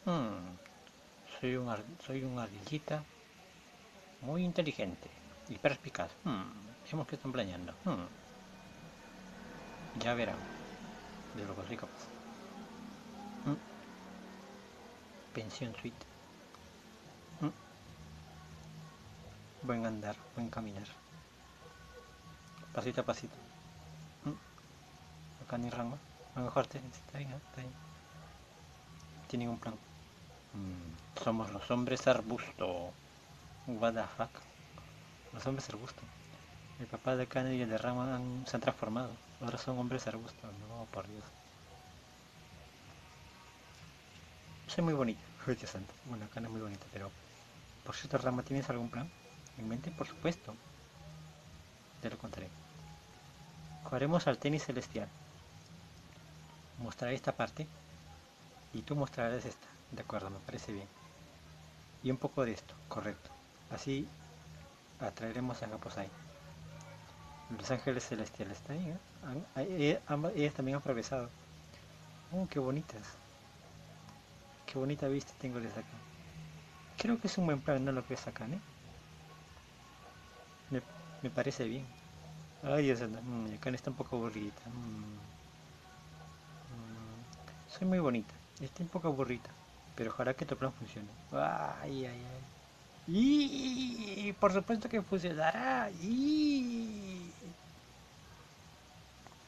Hmm, soy un ardillita muy inteligente y perspicaz. Veamos qué están planeando. Ya verán de lo que soy capaz. Hmm, pensión suite. Hmm, buen andar, buen caminar. Pasito a pasito. Hmm, acá ni rango. A lo mejor está bien, está bien. Tienen un plan. Somos los hombres arbusto. What the fuck. Los hombres arbusto. El papá de Kennedy y el de Rama se han transformado. Ahora son hombres arbustos. No, por Dios. Soy muy bonita. Ay, Dios santo. Bueno, acá no es muy bonita, pero... Por cierto, Rama, ¿tienes algún plan en mente? Por supuesto. Te lo contaré. Jugaremos al tenis celestial. Mostraré esta parte y tú mostrarás esta. De acuerdo, me parece bien. Y un poco de esto, correcto. Así atraeremos a Japosai. Los ángeles celestiales, está bien, ¿eh? Ellas también han progresado. Qué bonitas. Qué bonita vista tengo desde acá. Creo que es un buen plan, ¿no lo crees acá, eh? Me, me parece bien. Ay, Dios santo. Acá está un poco aburrida. Soy muy bonita. Está un poco aburrida. Pero ojalá que tu plan funcione. Ay, ay, ay. Y por supuesto que funcionará. Y